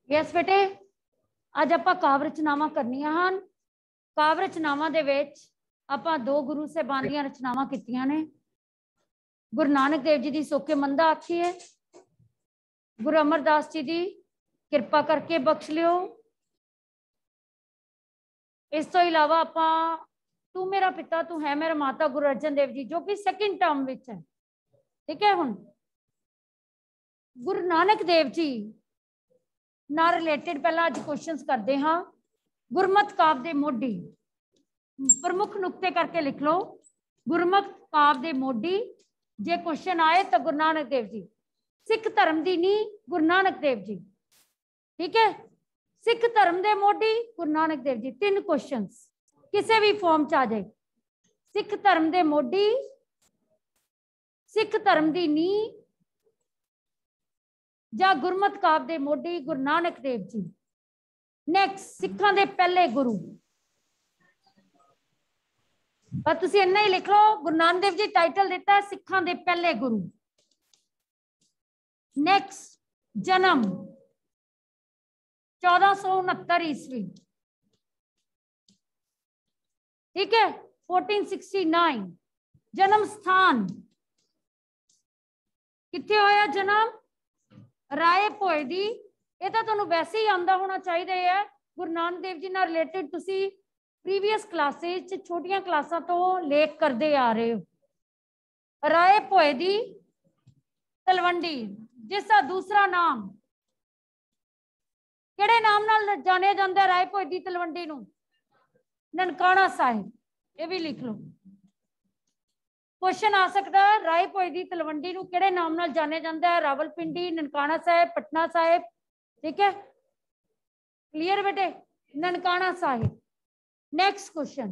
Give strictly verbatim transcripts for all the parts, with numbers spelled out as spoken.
Yes बेटे, अज आपां काव्य रचनावां करनियां हन। काव्य रचनावां दे विच आपां दो गुरु साहिबान दीयां रचनावां कीतियां ने। गुरु नानक देव जी दी सोके मंदा आखी है, गुरु अमरदास जी दी किरपा करके बख्श लियो। इस तो इलावा आपां तू मेरा पिता तू है मेरा माता गुरु अर्जन देव जी, जो कि सैकेंड टर्म विच है। ठीक है, हुण गुरु नानक देव जी ना रिलेटेड पहला अज क्वेश्चन करते हाँ। गुरमत काव्य दे मोढी, प्रमुख नुक्ते करके लिख लो। गुरमत काव्य दे मोढी जे क्वेश्चन आए तो गुरु नानक देव जी। सिख धर्म की नींह गुरु नानक देव जी। ठीक है, सिख धर्म दे मोढी गुरु नानक देव जी। तीन क्वेश्चन किसी भी फॉर्म च आ जाए। सिख धर्म दे मोढी, सिख धर्म की नींह या गुरमत काव्य दे मोढी गुरु नानक देव जी। नैक्सट, सिखां दे पहले गुरु। पर तुसीं इन्ना ही लिख लो, गुरु नानक देव जी टाइटल दिता है सिखां दे पहले गुरु। नैक्सट, जन्म चौदह सौ उनहत्तर ईस्वी। ठीक है, फोर्टीन सिक्सटी नाइन। जन्म स्थान कित्थे होया जन्म? राय भोए दी। ये तो तुहानूं वैसे ही आंदा होना चाहिए है। गुरु नानक देव जी नाल रिलेटेड तुसीं प्रीवियस क्लासेस छोटियां क्लासां तो लेख करते आ रहे हो। राय भोए दी तलवंडी, जिसका दूसरा नाम किहड़े नाम नाल जाने जांदा है? राय भोए दी तलवंडी नूं ननकाना साहिब। ये भी लिख लो, क्वेश्चन आ सकता है। राय भोए दी तलवंडी नूं किहड़े नाम नाल जाने जांदा है? रावलपिंडी, ननकाना साहिब, पटना साहिब। ठीक है, क्लियर बेटे? ननकाना साहिब। नेक्स्ट क्वेश्चन,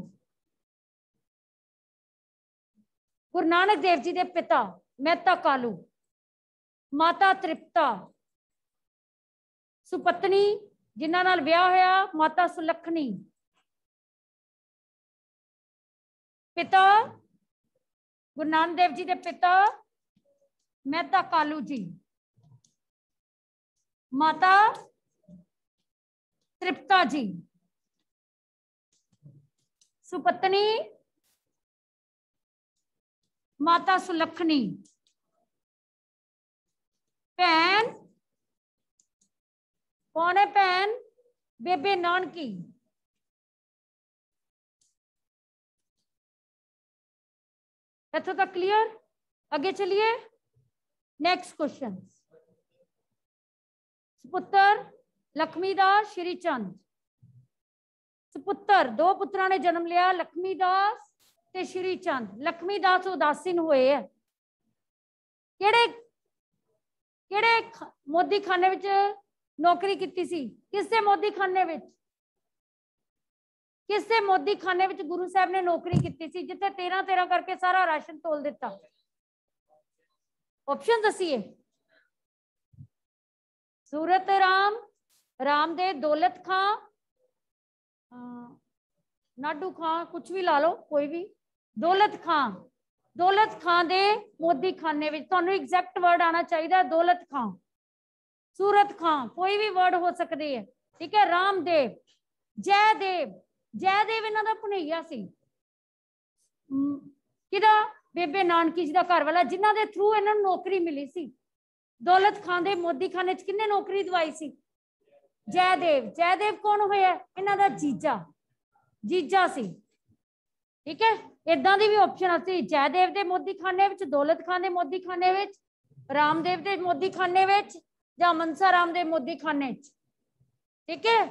गुरु नानक देव जी के पिता मेहता कालू, माता तृप्ता, सुपत्नी जिन्हां नाल विआह होया माता सुलखनी। पिता गुरु नानक देव जी के पिता मेहता कालू जी, माता तृप्ता जी, सुपत्नी माता सुलखनी, भैन कौन है? भैन बेबे नानकी। इथों तक क्लियर? आगे चलिए, नेक्स्ट क्वेश्चन। सुपुत्र लक्ष्मीदास श्रीचंद। सुपुत्र दो पुत्रां ने जन्म लिया, लक्ष्मीदास ते श्रीचंद। लक्ष्मीदास उदासीन हुए है। किहड़े किहड़े मोदी खाने विच नौकरी की सी? किससे मोदी खाने विच? किससे मोदी खाने विच गुरु साहब ने नौकरी की सी जिथे तेरह तेरह करके सारा राशन तोल दिता? ऑप्शन दसीए। सूरत राम, राम दे, दौलत खां, नाडू खां, कुछ भी ला लो कोई भी। दौलत खां, दौलत खां दे मोदी खाने विच। तुहानूं एग्जैक्ट वर्ड आना चाहिए। दौलत खां, सूरत खां, कोई भी वर्ड हो सकते है। ठीक है, रामदेव, जयदेव। जयदेव इन्हां दा भणैया सी। किहदा? बेबे नानकी जी दा घर वाला, जिन्हां दे थ्रू इन्हां नूं नौकरी मिली सी। दौलत खां दे मोदी खाने च किन्ने नौकरी दवाई सी? जयदेव। जयदेव कौन होया? इन्हां दा जीजा, जीजा सी। ठीक है, इदां दी भी ऑप्शन आती। जयदेव दे मोदी खाने विच, दौलत खां दे मोदी खाने विच, रामदेव दे मोदी खाने विच, या मनसा राम दे मोदी खाने च। ठीक है,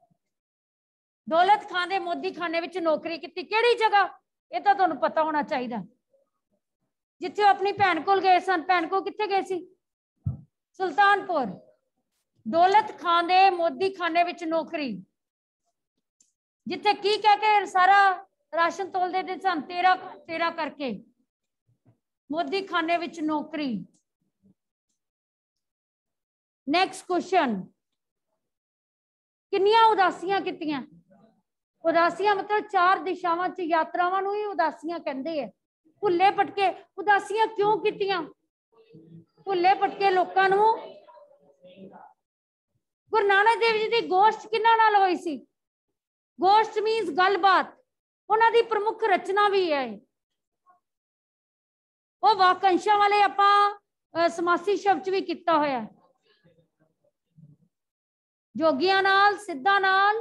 दौलत खां दे मोदी खाने विच नौकरी की किहड़ी जगह? ये तो तुहानूं पता होना चाहिए। जिथे अपनी भैन कोल गए सन। भैन को कित्थे गए सी? सुल्तानपुर। दौलत खां दे मोदी खाने विच नौकरी, जिथे की कह के सारा राशन तोल देते सन, तेरा तेरा करके मोदी खाने विच नौकरी। नेक्स्ट क्वेश्चन, किन्नियां उदासियां कीतियां? उदासियां मतलब चार दिशावां च यात्रावां नूं ही उदासियां कहंदे है। भुल्ले भटके उदासियां क्यों कीतियां? भुल्ले भटके लोकां नूं गुरु नानक देव जी की गोष्ट किन्हां नाल होई सी? गोष्ट मीनस गलबात, उन्हां दी प्रमुख रचना भी है। वो वाकंशां वाले आपां समासी शब्द भी किया होया, जोगियां नाल, सिद्धां नाल,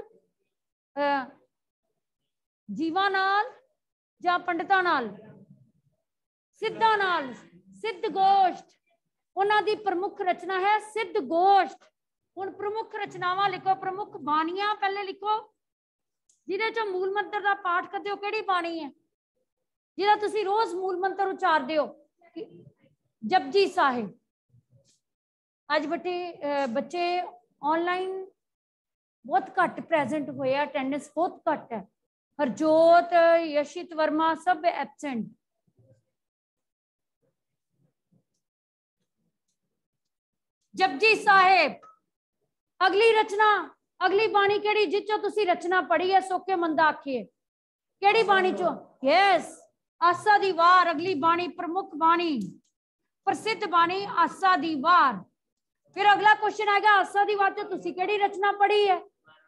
जीवां नाल जां पंडितां नाल? सिद्धां नाल। सिद्ध गोष्ट उन्हां दी प्रमुख रचना है सिद्ध गोष्ट। हुण प्रमुख रचनावां लिखो, प्रमुख बाणियां पहले लिखो, जिहदे चों मूल मंत्र दा पाठ करदे हो। किहड़ी बाणी है जिहदा तुसीं रोज मूल मंत्र उचारदे हो? जपजी साहिब। अज बटे बच्चे ऑनलाइन बहुत घट प्रेजेंट होए, अटेंडेंस बहुत घट है। हरजोत, यशित वर्मा सब एबसेंट। जपजी साहिब। अगली रचना, अगली बाणी केड़ी जिचों तुसी रचना पढ़ी है? सोके मंदा आखिए केड़ी बाणी चो? यस, आसा दी वार। अगली बाणी, प्रमुख बाणी, प्रसिद्ध बाणी आसा दी वार। फिर अगला क्वेश्चन आएगा, आसा दी वार चो तुसी केड़ी रचना पढ़ी है?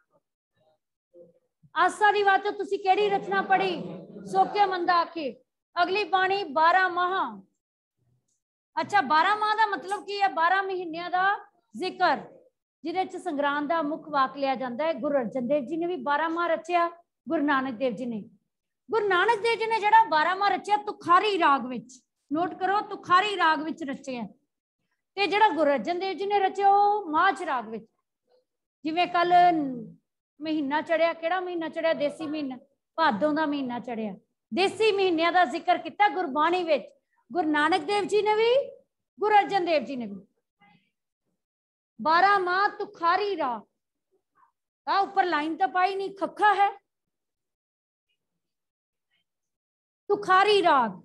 आसा दी वार चो तुसी केड़ी रचना पढ़ी? सोके मंदा आखिए। अगली बाणी बारह माह। अच्छा, बारह माह का मतलब की है? बारह महीनों का जिक्र, जिहदे च संग्रांद का मुख वाक लिया जाता है। गुरु अर्जन देव जी ने भी बारह माह रचिया, गुरु नानक देव जी ने। गुरु नानक देव जी ने जिहड़ा बारह माह रचिया तुखारी राग विच, नोट करो, तुखारी राग विच रचे है। ते जिहड़ा गुरु अर्जन देव जी ने रचिया वो माझ राग विच। जिवें कल महीना चढ़िया, किहड़ा महीना चढ़िया? देसी महीना, भादों का महीना चढ़िया। देसी महीनों का जिक्र किया गुरबाणी विच, गुरु नानक देव जी ने भी, गुरु अर्जन देव जी ने भी। बारह माह तुखारी राग, आ ऊपर लाइन तो पाई नहीं, खखा है। तुखारी राग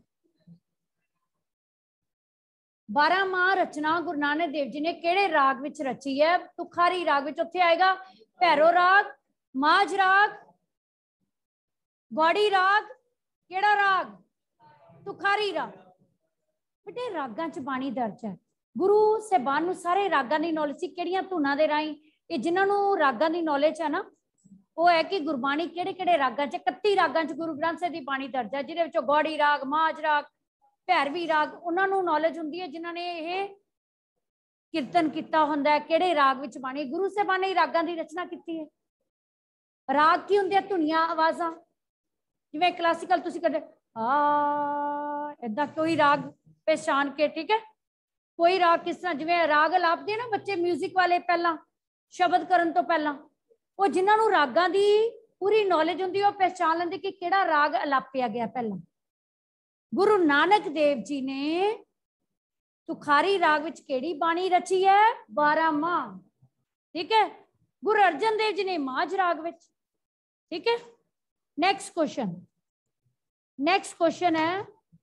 बारह माह रचना गुरु नानक देव जी ने केड़े राग विच रची है? तुखारी राग विच। उत्थे आएगा भैरो राग, माझ राग, गौड़ी राग, केड़ा राग? तुखारी राग। बेटे रागां च बाणी दर्ज है। गुरु साहबान नूं सारे रागां दी नॉलेज सी, किहड़ियां धुनां दे राहीं। ये जिन्हां नूं रागां दी नॉलेज है ना, वो है कि गुरबाणी किहड़े किहड़े रागां च, इकत्ती रागां च गुरु ग्रंथ साहिब दी बाणी दर्ज है, जिहदे विचों गौड़ी राग, माझ राग, भैरवी राग उन्हां नूं नॉलेज हुंदी है, जिन्हां ने ये कीर्तन किया हुंदा है किहड़े राग विच बाणी। गुरु साहबान ने रागां दी रचना की है। राग की हुंदे? धुनियां, आवाज़ां। जिवें क्लासिकल तुसीं करदे आ, इदां कोई राग पहचान के, ठीक है? कोई राग किस तरह, जिवें राग अलापदे ना बच्चे म्यूजिक वाले, पहला शब्द करन तो पहला, वो जिन्हां नूं रागां दी पूरी नॉलेज हुंदी है, पहचान लेंदे कि किहड़ा राग अलापिया गया पहला। गुरु नानक देव जी ने तुखारी राग विच केड़ी बाणी रची है? बारह माह, ठीक है? गुरु अर्जन देव जी ने माझ राग विच, ठीक है? नेक्स्ट क्वेश्चन, नेक्स्ट क्वेश्चन है,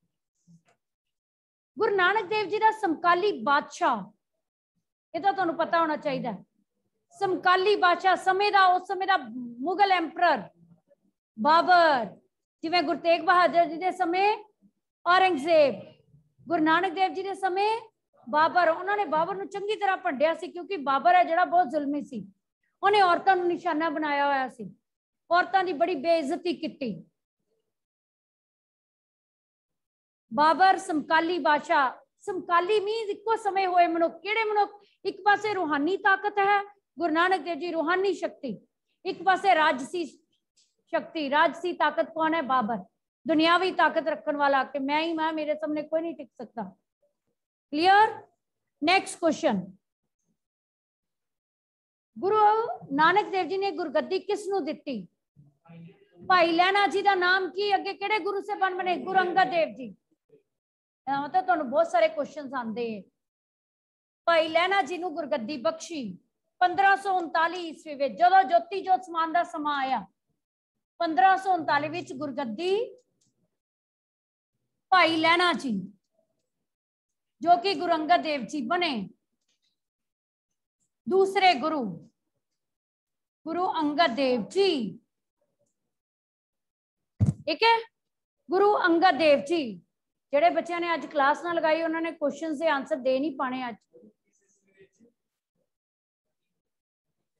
गुरु नानक देव जी का समकाली बादशाह, ये तो तुहानूं पता होना चाहिए। समकाली बादशाह समय का, उस समय का मुगल एंपरर बाबर। जिवें गुरु तेग बहादुर जी के समय औरंगजेब, गुरु नानक देव जी के समय बाबर। उन्होंने बाबर नूं चंगी तरह भंडिया सी, क्योंकि बाबर है जिहड़ा बहुत जुल्मी सी। उन्हें औरतों नूं निशाना बनाया होया सी, औरतों की बड़ी बेइज्जती की। बाबर समकाली बादशाह। समकाली मीन इको समय होए मनुख। किहड़े मनुख? एक पासे रूहानी ताकत है गुरु नानक देव जी, रूहानी शक्ति, एक पासे राजसी शक्ति। राजसी ताकत कौन है? बाबर। दुनियावी ताकत रखने वाला कि मैं ही मैं, मेरे सामने कोई नहीं टिक सकता। Clear? Next question, Guru Nanak Dev ji ने गुरगद्दी किसनूं दित्ती? भाई लैना जी का नाम की? अगे किहड़े गुरु साहबान बने? गुरु अंगद देव जी। मतलब तुहानूं बहुत सारे क्वेश्चन आते हैं। भाई लैना जी नूं गुरगद्दी बख्शी पंद्रह सौ उनताली ईस्वी में, जदों ज्योति जोत समान का समा आया। पंद्रह सौ उनताली विच गुरगद्दी भाई लैना जी, जो कि गुरु अंगद देव जी बने दूसरे गुरु, गुरु अंगद देव जी, ठीक है? गुरु अंगद देव जी। जेडे बच्चों ने अज क्लास ना लगाई, उन्होंने क्वेश्चन के आंसर दे नहीं पाने अज।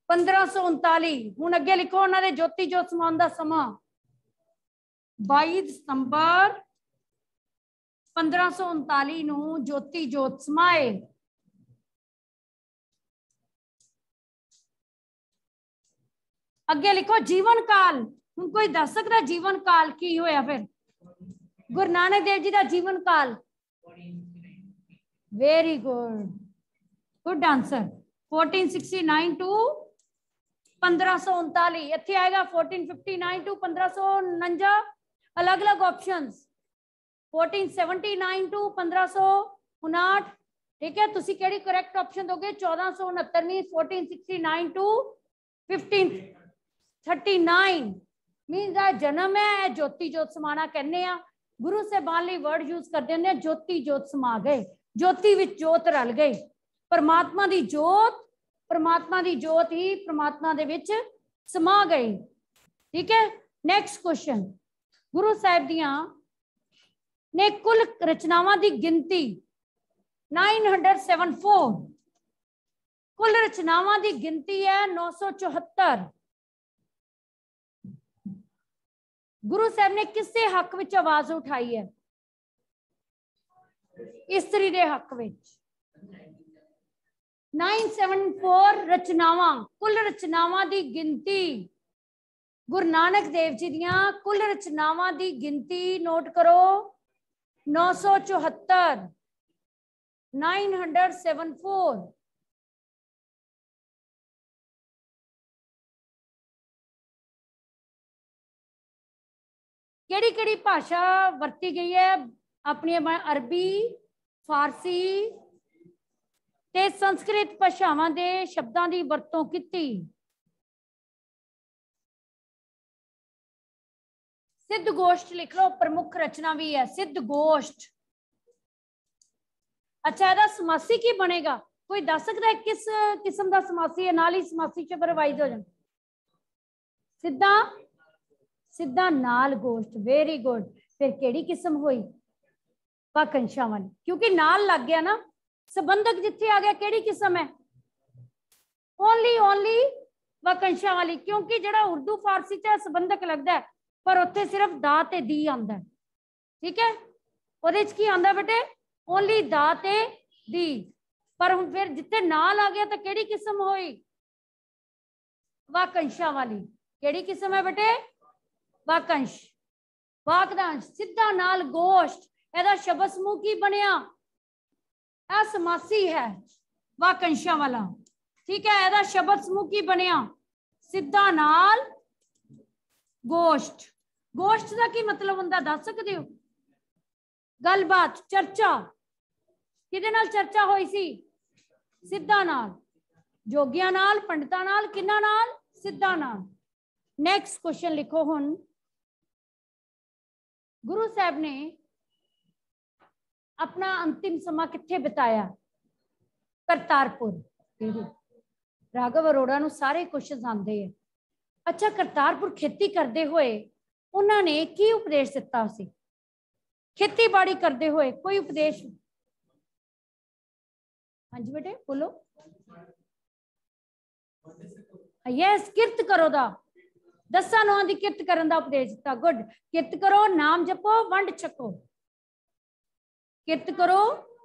पंद्रह सौ उनताली। हुण अगे लिखो उन्होंने ज्योति जोत समान का समा बाईस सितंबर पंद्रह सौ उनताली नूं ज्योति जोत समाए। अगे लिखो जीवन काल। हुण कोई दस सकता जीवन काल की होया? फिर गुरु नानक देव जी का जीवन काल। Very good, good answer. Fourteen sixty nine two पंद्रह सौ उनताली। इत्थे आएगा फोर्टीन फिफ्टी नाइन टू पंद्रह सौ उनंजा। अलग अलग options fourteen seventy nine two पंद्रह सौ उनाठ। ठीक है, तुसी केड़ी करेक्ट ऑप्शन दोगे? चौदह सौ उनहत्तर mean fourteen sixty nine two fifteen thirty nine mean जन्म है। ज्योति जोत समाना कहने आ। गुरु साहबान लई वर्ड यूज करते हैं ज्योति जोत समा गए। ज्योति विच जोत रल गई। परमात्मा दी जोत, परमात्मा दी जोत ही परमात्मा दे विच समा गई। ठीक है, नेक्स्ट क्वेश्चन। गुरु साहब दियां ने कुल रचनावां दी गिनती नाइन हंड्रेड सेवन फोर। कुल रचनावां दी गिनती है नौ सौ चौहत्तर। गुरु साहब ने किसके हक विच आवाज उठाई है? इस्त्री दे हक विच। नाइन सेवन फोर रचनावां, कुल रचनावां दी गिनती। गुरु नानक देव जी दियां कुल रचनावां दी गिनती नोट करो नौ सौ चौहत्तर, नाइन हंड्रेड सेवन फोर। केड़ी केड़ी भाषा वरती गई है? अपनी अरबी, फारसी ते संस्कृत भाषावां दे शब्दां दी वरतों कीती। सिद्ध गोष्ठ लिख लो, प्रमुख रचना भी है सिद्ध गोष्ठ। अच्छा, ਇਹਦਾ समासी की बनेगा? कोई दस सकता है किस किस्म का समासी है? नाल ही समासी च रिवाइज हो जाए। सिद्धा सिद्धा नाल गोष्ठ। Very good. फिर केड़ी किस्म हुई? वाकंशां वाली, क्योंकि नाल लग गया ना। संबंधक जिथे आ गया केड़ी किस्म है? ओनली ओनली वाकंशां वाली, क्योंकि जिहड़ा उर्दू फारसी च संबंधक लगता है पर उत्थे सिर्फ दा ते दी आंदा है। ठीक है, उहदे च की आंदा बेटे? ओनली दा ते दी। पर हुण फिर जिथे नाल आ गया तो केड़ी किस्म हुई? वाकंशां वाली। केड़ी किस्म है बेटे? वाकंश, वाकदांश। सिद्धा नाल गोष्ठ, ਇਹਦਾ शब्द समूह की बनया? यह समासी है वाकंशां वाला। ठीक है, ਇਹਦਾ शब्द समूह की बनया? सिद्धा नाल गोष्ठ। गोष्ठ का की मतलब हुंदा दस सकदे हो? गलबात, चर्चा। किहदे नाल चर्चा होई सी? सिद्धा नाल। जोगियां नाल, पंडितां नाल, किन्ना नाल? सिद्धा नाल। नेक्स्ट क्वेश्चन लिखो। हुण गुरु साहब ने अपना अंतिम समा कित्थे बिताया? करतारपुर। राघव अरोड़ा नूं सारे क्वेश्चन आंदे हैं। अच्छा, करतारपुर खेती करते हुए उन्होंने की उपदेश दिता सी? खेतीबाड़ी करते हुए कोई उपदेश? हाँ जी बेटे बोलो। यस, किरत करो दा। दसा नौं की किरत करन दा उपदेश दिता। गुड। किरत करो, नाम जपो, वंड छको। किरत करो,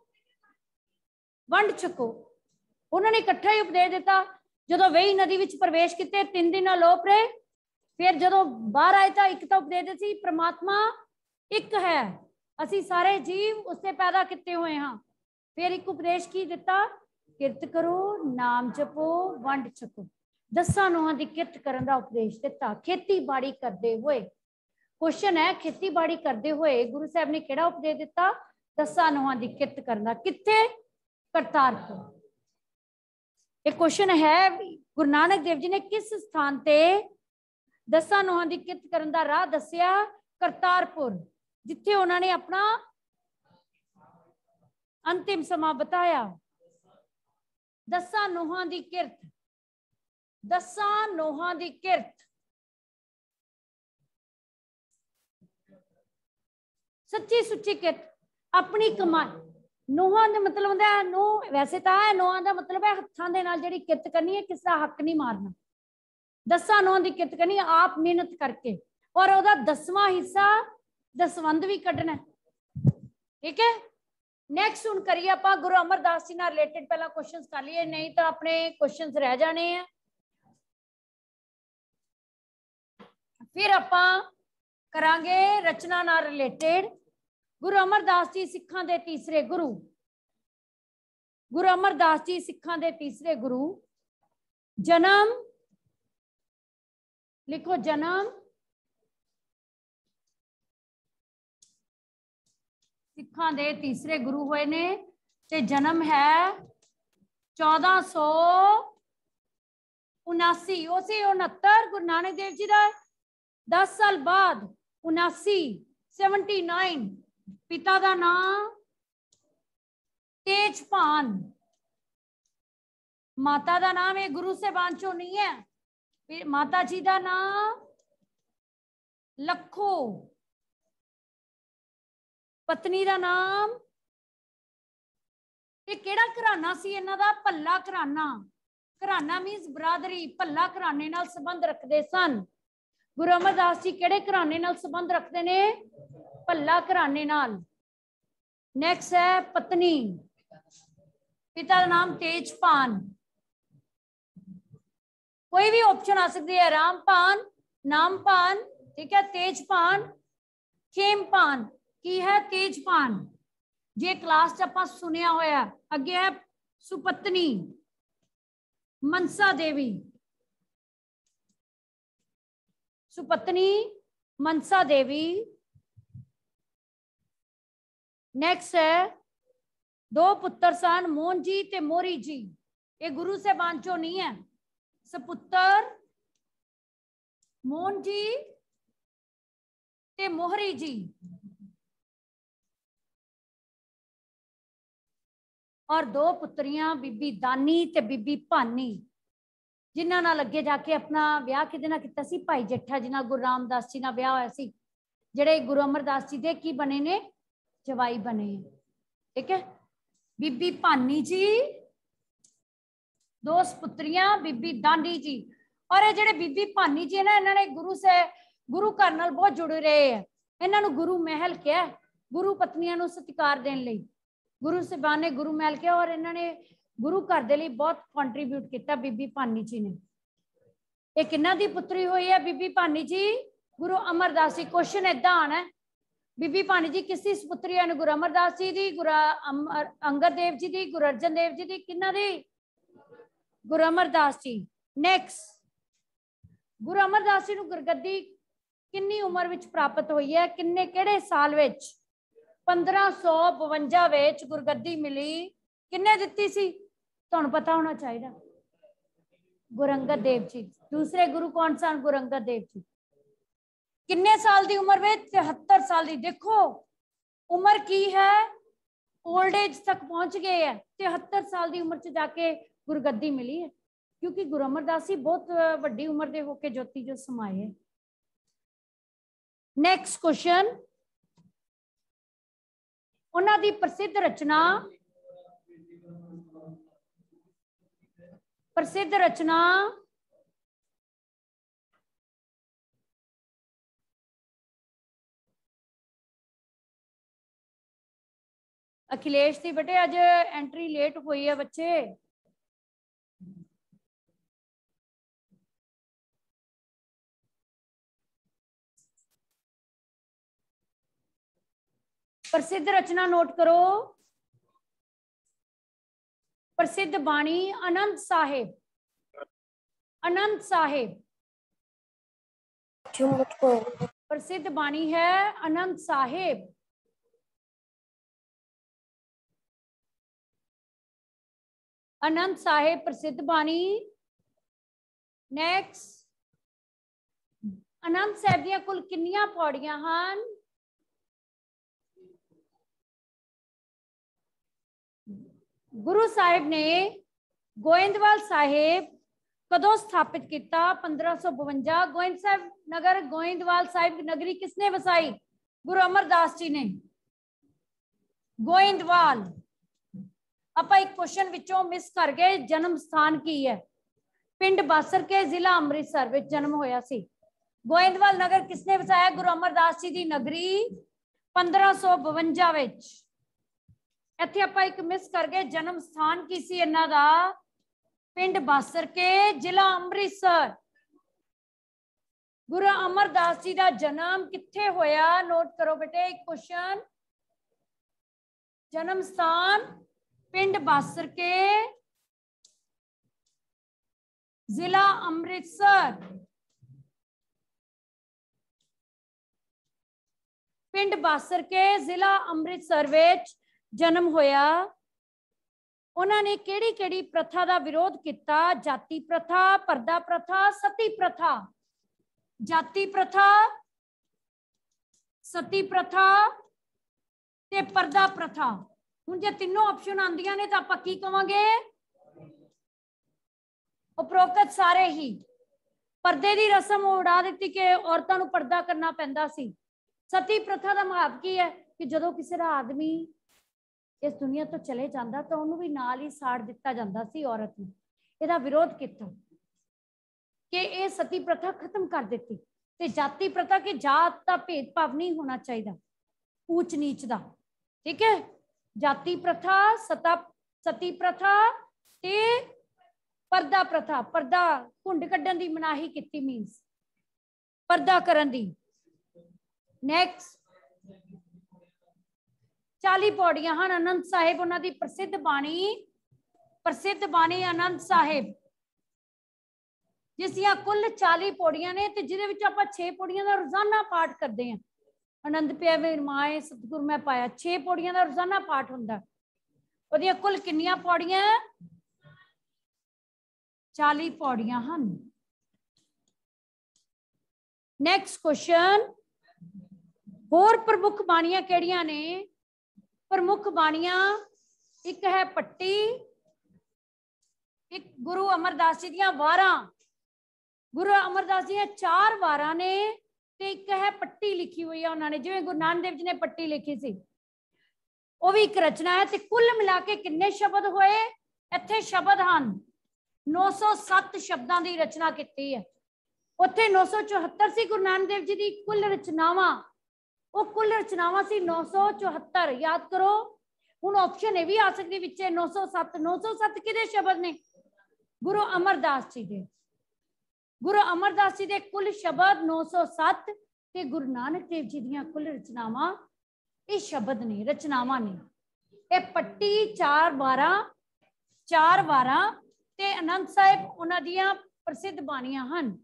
वंड छको। उन्होंने इकट्ठा ही उपदेश दिता। जदों वेई नदी विच प्रवेश किते तीन दिन अलोप रहे। फिर जदों बाहर आए तो एक तो उपदेश सी परमात्मा एक है, असी सारे जीव उससे पैदा किते हुए हाँ। फिर एक उपदेश की दिता? किरत करो, नाम जपो, वंड छको। दसा नौहां की किरत करन दा उपदेश दिता खेतीबाड़ी करते हुए। क्वेश्चन है, खेतीबाड़ी करते हुए गुरु साहब ने केड़ा उपदेश दिता? दसा नौहां की किरत करन दा। कित्थे? करतारपुर। एक क्वेश्चन है, गुरु नानक देव जी ने किस स्थान ते दसा नौहां की किरत करन दा राह दस्या? करतारपुर, जिथे उन्होंने अपना अंतिम समा बताया। दसा नौहां की किरत, दसा नौहां की किरत। सच्ची सुच्ची किरत, अपनी कमाई, ਨੂੰਹਾਂ ਦਾ ਮਤਲਬ ਹੁੰਦਾ ਨੂੰਹ, ਵੈਸੇ ਤਾਂ ਨੂੰਹਾਂ ਦਾ ਮਤਲਬ ਹੈ ਹੱਥਾਂ ਦੇ ਨਾਲ ਜਿਹੜੀ ਕਿਰਤ ਕਰਨੀ ਹੈ, ਕਿਸੇ ਦਾ ਹੱਕ ਨਹੀਂ ਮਾਰਨਾ। ਦਸਾਂ ਨੂੰਹਾਂ ਦੀ ਕਿਰਤ ਕਰਨੀ, ਆਪ ਮਿਹਨਤ ਕਰਕੇ, ਔਰ ਉਹਦਾ ਦਸਵਾਂ ਹਿੱਸਾ ਦਸਵੰਧ ਵੀ ਕੱਢਣਾ। ठीक है, नेक्स्ट हुण करिए आप गुरु अमरदास जी नाल रिलेटेड पहला क्वेश्चंस कर लिए, नहीं तो अपने क्वेश्चंस रह जाने हैं। फिर आप करांगे रचना नाल रिलेटेड। गुरु अमरदास जी सिखां दे तीसरे गुरु, गुरु अमरदास जी सिखां दे तीसरे गुरु। जन्म लिखो, जन्म सिखां दे तीसरे गुरु हुए ने, ते जन्म है चौदह सौ उनासी उसी उनहत्तर गुरु नानक देव जी का। दस साल बाद उनासी सेवनटी नाइन। पिता का नाम तेजपान, माता का नाम ये गुरु साहबान चो नहीं है, माता जी का नाम लखो, पत्नी का नाम, ये केड़ा घराना सी इन्हां दा? भल्ला घराना। घराना मीनस बरादरी, भल्ला घराने नाल संबंध रखते सन। गुरु अमरदास जी केड़े घराने नाल संबंध रखते ने? भल्ला घराने नाल। नेक्स्ट है पत्नी, पिता का नाम तेजपान। कोई भी ऑप्शन आ सकती है, रामपान, नामपान, ठीक है, तेजपान, खेमपान की है तेजपान, जे क्लास च आपां सुनिया होया। अगे है सुपत्नी, मनसा देवी, सुपत्नी मनसा देवी। नेक्स्ट है दो पुत्र सन, मोहन जी ते मोहरी जी। ये गुरु साहबान चो नहीं है। सपुत्र मोहन जी ते मोहरी जी, और दो पुत्रियां बीबी दानी ते बीबी भानी, जिन्हां नाल अगे जाके अपना ब्याह किहदे नाल कीता सी? भाई जेठा जी नाल गुरु रामदास जी नाल ब्याह होया सी, जिहड़े गुरु अमरदास जी दे की बने ने? जवाई बने। ठीक है, बीबी भानी जी, दो पुत्रियां बीबी दानी जी। और ये जिहड़े बीबी भानी जी है ना, इन्हां ने गुरु से गुरु घर नाल बहुत जुड़े रहे हैं। इन्हां नूं गुरु महल कहा, गुरु पत्नियां नूं सत्कार देने लई गुरु साहबान ने गुरु महल किया, और इन्होंने गुरु घर के लिए बहुत कंट्रीब्यूट किया बीबी भानी जी ने। ये किन्ना दी पुत्री हुई है बीबी भानी जी? गुरु अमरदास जी। क्वेश्चन इदा आना है, बीबी भानी जी किसकी पुत्री है? गुरु अमरदास जी दी, गुरु अमर अंगद देव जी दी, गुरु अर्जन देव जी दी, किन्ना दी? गुरु अमरदास जी। नेक्स्ट, गुरु अमरदास जी नूं गुरगद्दी किन्नी उम्र विच प्राप्त हुई है? किन्ने केड़े साल विच? पंद्रह सौ बवंजा विच गुरगद्दी मिली। किन्ने दित्ती सी? तुहानूं पता होना चाहिए। गुरु अंगद देव जी। दूसरे गुरु कौन सन? गुरु अंगद देव जी। किन्ने साल की उम्र में? तिहत्तर साल की। देखो उम्र की है, ओल्ड एज तक पहुंच गए है। तिहत्तर साल की उम्र च जाके गुरगद्दी मिली है, क्योंकि गुरु अमरदास जी बहुत वड्डी उम्र के होके ज्योति जो समाए है। नेक्स्ट क्वेश्चन, उन्हां दी प्रसिद्ध रचना, प्रसिद्ध रचना अखिलेश दी बेटे अज एंट्री लेट हुई है बच्चे। प्रसिद्ध रचना नोट करो। प्रसिद्ध बाणी आनंद साहिब, आनंद साहिब प्रसिद्ध बाणी है आनंद साहिब। आनंद साहिब प्रसिद्ध बाणी। नेक्स्ट, आनंद साहिब दियां कुल कितनियां पौड़ियां हन? गुरु साहिब ने गोइंदवाल साहिब कदों स्थापित किया? पंद्रह सौ बवंजा। गोइंद साहिब नगर, गोइंदवाल साहिब नगरी किसने वसाई? गुरु अमरदास जी ने। गोइंदवाल ਆਪਾਂ एक क्वेश्चन विचों मिस कर गए। जन्म स्थान की है? पिंड बासर के, जिला अमृतसर विच जन्म होया सी। गोइंदवाल नगर किसने वसाया? गुरु अमरदास जी की नगरी पंद्रह सौ बवंजा विच। इत्थे आपां एक मिस कर गए, जन्म स्थान की सी इन्हां दा? पिंड बासर के, जिला अमृतसर। गुरु अमरदास जी का जन्म कित्थे होया? नोट करो बेटे एक क्वेश्चन। जन्म स्थान पिंड बासर के, जिला अमृतसर। पिंड बासर के, जिला अमृतसर विच जन्म होया। उन्होंने केड़ी केड़ी प्रथा का विरोध किया? जाति प्रथा, परदा प्रथा, सती प्रथा। जाति प्रथा, सती प्रथा ते परदा प्रथा। हुण जे तीनों ऑप्शन आंदियां ने तो आपां की कहांगे? उपरोक्त सारे ही। परदे की रस्म उड़ा दी कि औरतों को परदा करना पैंदा सी। सती प्रथा का महत्व की है कि जदों किसी का आदमी इस दुनिया तो चले जाता तो उन्होंने भी नाल ही साड़ दिता जाता सी औरत ने। इसका विरोध किया कि यह सती प्रथा खत्म कर दी। ते जाति प्रथा कि जात का भेदभाव नहीं होना चाहिए, ऊच नीच का। ठीक है, जाति प्रथा, सता सती प्रथा ते परदा प्रथा। परदा घुंड कड्ढण दी मनाही की, मीनस परदा करन दी। नैक्सट चाली पौड़ियां हैं आनंद साहिब, उन्होंने प्रसिद्ध बाणी, प्रसिद्ध बाणी आनंद साहिब जिसदियां कुल चाली पौड़ियां ने, ते जिहदे विच आपां छे पौड़ियां दा रोजाना पाठ करते हैं। आनंद पिया मेर माए सतगुर मैं पाया, छे पौड़ियां दा रोजाना पाठ हुंदा। ओहदियां कुल किन्नियां पौड़ियां? चाली पौड़ियां हैं। नैक्सट क्वेश्चन, होर प्रमुख बाणियां केड़ियां ने? प्रमुख बाणियां एक है पट्टी, एक गुरु अमरदास जी दियां वारां। गुरु अमरदास जी चार वारां ने ते एक है पट्टी लिखी हुई है उन्होंने, जिवें गुरु नानक देव जी ने पट्टी लिखी सी, वो भी एक रचना है। ते कुल मिला के किन्ने शब्द होए? इत्थे शब्द हैं नौ सौ सत्त शब्दों की रचना की है। उत्थे नौ सौ चौहत्तर सी गुरु नानक देव जी की कुल रचनावां, वो कुल रचनावां सी नौ सौ चौहत्तर। याद करो, हुण ऑप्शन ये भी आ सकती विच नौ सौ सत्त। नौ सौ सत्त किहदे शब्द ने? गुरु अमरदास जी दे। गुरु अमरदास जी दे कुल शब्द नौ सौ सत्त ते गुरु नानक देव जी दियां कुल रचनावां ये शब्द ने, रचनावां ने। ये पट्टी चार वारां, चार वारां ते आनंद साहिब उन्हां दियां प्रसिद्ध बाणियां हन।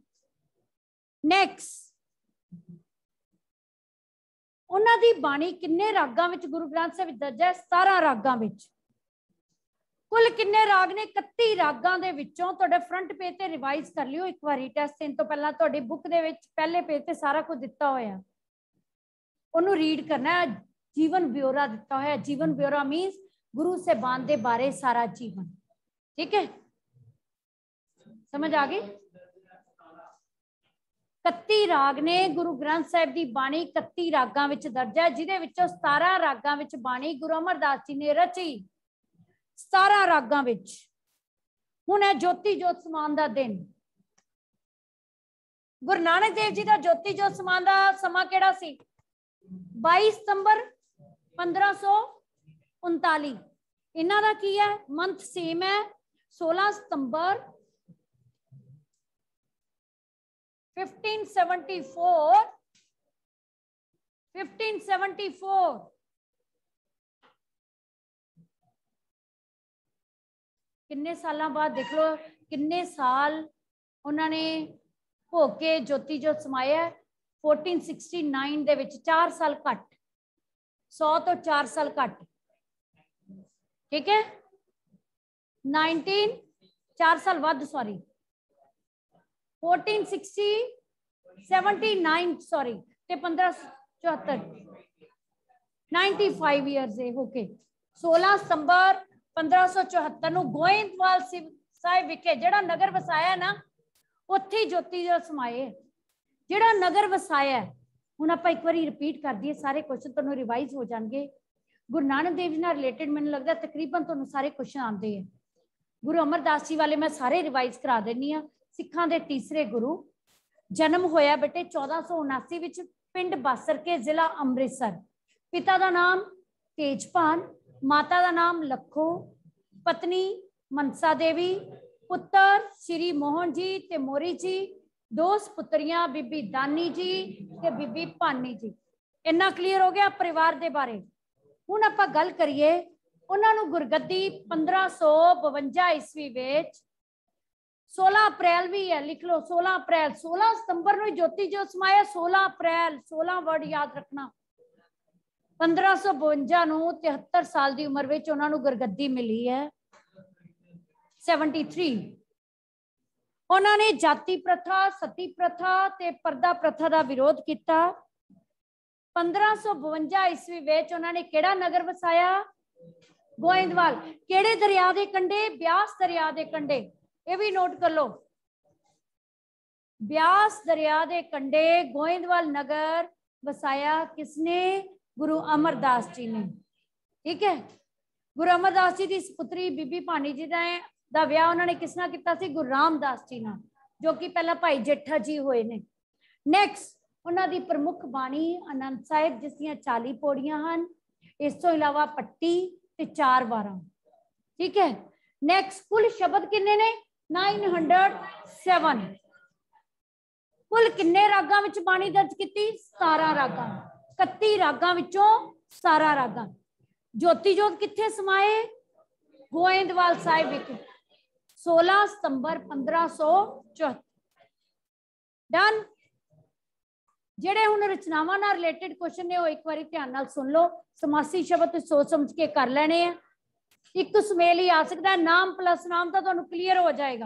नैक्सट, उन्हां दी बाणी किन्ने रागां विच गुरु ग्रंथ साहिब दर्ज है? सतारह रागां विच। कुल किन्ने राग ने? इकत्ती रागां दे विचों। तुहाडे फ्रंट पेज ते रिवाइज कर लियो एक बारी, टेस्ट देण तो पहला तुहाडी बुक दे विच पहले पेज ते सारा कुछ दिता होया, उहनूं रीड करना है। जीवन ब्योरा दिता होया, जीवन ब्योरा मीनस गुरु साहिबान दे बारे सारा जीवन। ठीक है, समझ आ गई? इकत्ती राग ने गुरु ग्रंथ साहिब की बाणी, इकत्ती रागां विच दर्ज है, जिहदे विचों सतारह रागां विच बाणी गुरु अमरदास जी ने रची। सतारह रागां विच। हुण है ज्योति जोत समान दा दिन। गुरु नानक देव जी का ज्योति जोत समान दा समा केड़ा सी? बाईस सितंबर पंद्रह सौ उनताली। इन्हां दा की है? मंथ सेम है, सोलह सितंबर fifteen seventy four, fifteen seventy four. किन्ने सालों बाद देख लो, किन्ने साल उन्होंने हो के ज्योति जोत समाया? फोर्टीन सिक्सटी नाइन दे विच, चार साल घट, सौ तो चार साल घट। ठीक है, नाइनटीन चार साल वध, sorry fourteen sixty seventy nine sorry ते पंद्रह चौहत्तर नाइनटी फाइव ईयर्स है होके। सोलह सितंबर पंद्रह सौ चौहत्तर नूं गोइंदवाल साहिब विखे जिहड़ा नगर वसाया ना, उत्थे ज्योति जोत समाए। जिहड़ा नगर वसाया, हुण आपां एक बारी रिपीट कर दईए, सारे क्वेश्चन तुहानूं रिवाइज हो जाणगे। गुरु नानक देव जी नाल रिलेटेड मैनूं लगदा तकरीबन तुहानूं सारे क्वेश्चन आते हैं। गुरु अमरदास जी वाले मैं सारे रिवाइज करा देनी हाँ। सिखां दे तीसरे गुरु, जन्म होया बेटे चौदह सौ उनासी विच पिंड बासरके जिला अमृतसर। पिता का नाम तेजपान, माता का नाम लखो, पत्नी मनसा देवी, पुत्र श्री मोहन जी ते मोरी जी, दो पुत्रियां बीबी दानी जी ते बीबी भानी जी। इन्ना क्लीयर हो गया परिवार के बारे। हुण आपां गल करिए उन्होंने गुरगद्दी पंद्रह सौ बवंजा ईस्वी विच सोलह अप्रैल भी है, लिख लो सोलह अप्रैल, सोलह सितंबर में ज्योति जो समाया, सोलह अप्रैल, सोलह वर्ड याद रखना। पंद्रह सौ बवंजा नूं तिहत्तर साल की उम्र में उन्होंने गुरगद्दी मिली है। सैवनटी थ्री उन्होंने जाति प्रथा, सती प्रथा ते पर्दा प्रथा का विरोध किया। पंद्रह सौ बवंजा ईस्वी विच उन्होंने केड़ा नगर वसाया? गोइंदवाल। केड़े दरिया के कंढे? ब्यास दरिया के कंढे। ये भी नोट कर लो, ब्यास दरिया के कंढे गोइंदवाल नगर वसाया किसने? गुरु अमरदास जी ने। ठीक है, गुरु अमरदास जी की पुत्री बीबी भानी जी का विआह उन्होंने किस नाल कीता सी? गुरु रामदास जी नाल, जो कि पहला भाई जेठा जी होए ने। नैक्सट उन्होंने प्रमुख बाणी आनंद साहिब जिस दियां चाली पौड़ियां हैं, इस तो इलावा पट्टी ते चार वारां। ठीक है, नैक्सट कुल शब्द किन्ने ने? Nine hundred seven. कुल किन्ने रागां विच बाणी दर्ज की? सतारा रागां। इकत्ती रागां विचों सतारा रागां। ज्योति जोत कित्थे समाए? गोइंदवाल साहिब विच सोलह सितंबर पंद्रह सौ चौहत्तर। डन। जेड़े हुण रचनावां नाल रिलेटेड क्वेश्चन ने वो एक बार ध्यान नाल सुन लो। समासी शब्द सोच समझ के कर लेने हैं। एक तो सुमेल ही आ सकता है, नाम प्लस नाम तो तुहानूं क्लीयर हो जाएगा।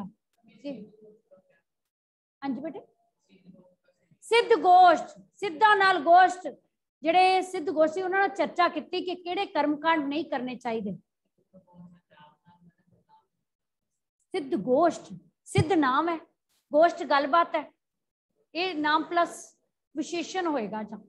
हाँ जी बेटे, सिद्ध गोष्ठ, सिद्धा नाल गोष्ठ, जेड़े सिद्ध गोष्ठी उन्होंने चर्चा की कि केड़े कर्मकांड नहीं करने चाहिए। सिद्ध गोष्ठ, सिद्ध नाम है, गोष्ठ गलबात है, ये नाम प्लस विशेषण होएगा। जा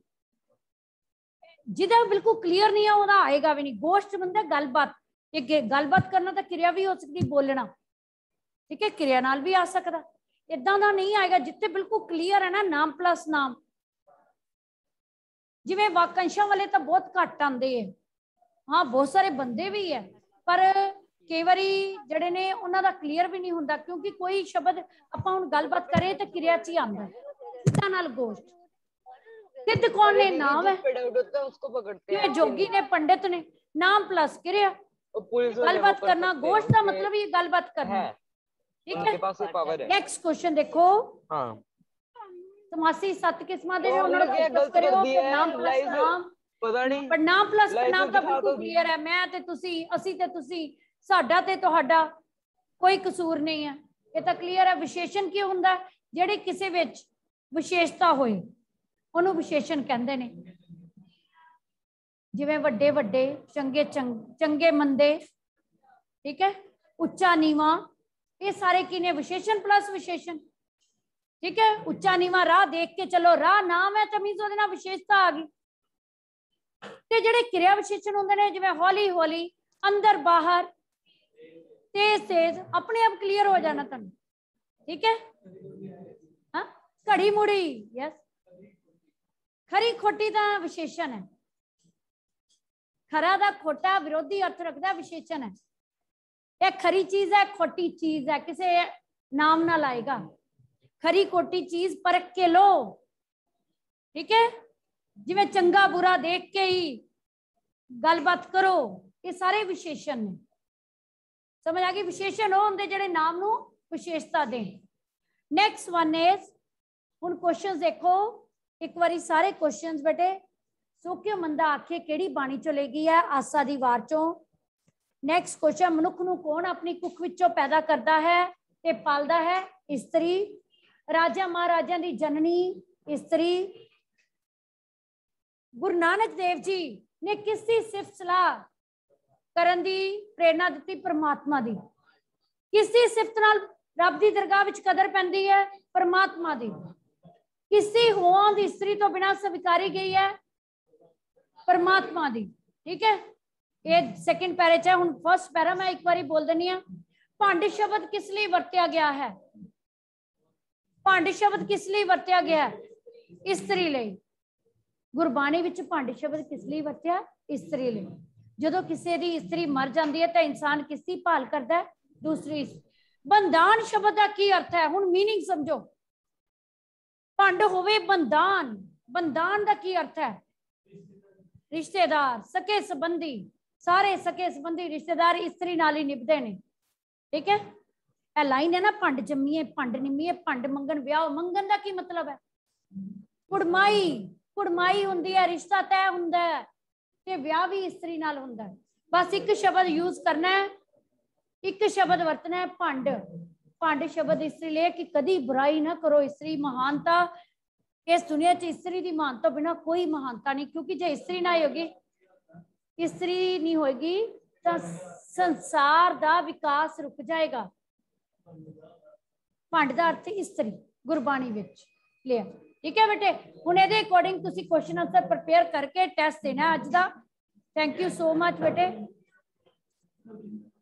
जिदा बिल्कुल क्लियर नहीं है वह आएगा भी नहीं। गोष्ठ बंदा गलबात, ये गलबात करना तो क्रिया भी हो सकती, बोलना। ठीक है, क्रिया नाल भी आ सकता, इदा का नहीं आएगा। जिथे बिल्कुल क्लीयर है ना नाम प्लस नाम, जिवें वाकंशां वाले तो बहुत घट आते हैं। हाँ बहुत सारे बंदे भी है, पर कई बारी जड़े ने उन्हों का क्लीयर भी नहीं होता, क्योंकि कोई शब्द आपां हुण गलबात करें तो क्रिया च ही आंदा। सिद्धा नाल गोष्ठ, सिद्ध कौन ने? नाम है, ये जोगी ने, पंडित ने, नाम प्लस क्रिया। गलबात करना, गोष्ठ का मतलब ये गलबात करना। ठीक है, नेक्स्ट क्वेश्चन देखो। हाँ, समासी सत्त किस्मां दे उन्होंने फोकस करियो। फिर नाम प्लस नाम, पता नहीं पर नाम प्लस नाम तो बिल्कुल क्लियर है। मैं ते तुसी, असी ते तुसी, साडा ते तुहाडा कोई कसूर नहीं है, ये तो क्लियर है। विशेषण की हुंदा? जेड़े किसी विच विशेषता होए उन्होंने विशेषण कहते ने। जिवें वड्डे वड्डे, चंगे चंग चंगे मंदे, ठीक है, उच्चा नीवा, ये सारे की ने? विशेषण प्लस विशेषण। ठीक है, उच्चा नीवा राह देख के चलो, राह नाम है तो मीनस उहदे नाल विशेषता आ गई। ते जिहड़े क्रिया विशेषण हुंदे ने, जिवें हौली हौली, अंदर बाहर, तेज तेज, अपने आप क्लियर हो जाना तुहानूं। ठीक है, हाँ, घड़ी मुड़ी, यस। खरी खोटी का विशेषण है। खरा दा खोटा विरोधी अर्थ रखता विशेषण है। यह खरी चीज है, खोटी चीज है, किसे नाम ना लाएगा। खरी खोटी चीज परख के लो। ठीक है, जिवें चंगा बुरा देख के ही गलबात करो, ये सारे विशेषण ने। समझ आ गई? विशेषण वो होंगे जिहड़े नाम नूं विशेषता दें। नेक्स्ट वन इज, हुण क्वेश्चन देखो एक बारी सारे क्वेश्चन बेटे। सोक्यो मंदा आखे केड़ी बाणी चो लेगी है? आसा दी वार चो। नैक्सट क्वेश्चन, मनुख नूं कौन अपनी कुख विचों पैदा करता है ते पालदा है? इस्त्री। राजा महाराजा दी जननी इस्त्री। गुरु नानक देव जी ने किसकी सिफत सलाह करन दी प्रेरणा दी? परमात्मा दी। किसकी सिफत नाल रब दी दरगाह विच कदर पैंदी है? परमात्मा दी। किसी हों दी इस्त्री तो बिना स्वीकारी गई है? परमात्मा दी। ठीक है, ये सेकंड पैरे च है। हुण फर्स्ट पैरा मैं एक बारी बोल देनी हाँ। भंड शब्द किस लिए वरत्या गया है? भंड शब्द किस लिए वरत्या गया है? इस्त्री लिए। गुरबाणी विच भंड शब्द किस लिए वरत्या? इस्त्री लिए। जदों किसी दी इस्त्री मर जाती है तो इंसान किसकी भाल करता है? दूसरी। बंधान शब्द का की अर्थ है? हुण मीनिंग समझो। भंड होवे बंधान, बंधान का की अर्थ है? रिश्तेदार, सके संबंधी, सारे सके संबंधी रिश्तेदार इस्त्री नाल ही निभदे ने। ठीक है, ए लाइन है ना, भंड जम्मीए भंड निमीए भंड मंगन ब्याह। मंगन का की मतलब है? कुड़माई, कुड़माई हुंदी है, रिश्ता तय हुंदा है ते ब्याह भी इस्त्री नाल हुंदा है। बस एक शब्द यूज करना है, एक शब्द वरतना है, भंड। भंड शब्द इस्त्री ले कि कदी बुराई ना करो। इस्त्री महानता इस दुनिया च, इस्त्री की महानता बिना कोई महानता नहीं। क्योंकि जो इस्त्री ना होगी, इस्त्री नहीं होगी तो संसार का विकास रुक जाएगा। भंड का अर्थ इस्त्री गुरबाणी विच लिया। ठीक है बेटे, हुण इहदे अकॉर्डिंग तुसीं क्वेश्चन आंसर प्रिपेयर करके टेस्ट देना अज दा। थैंक यू सो मच बेटे।